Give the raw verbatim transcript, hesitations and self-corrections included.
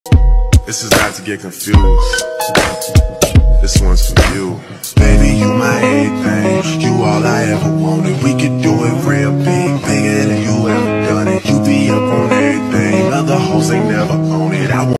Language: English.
This is not to get confused. This one's for you. Baby, you my everything. You all I ever wanted. We could do it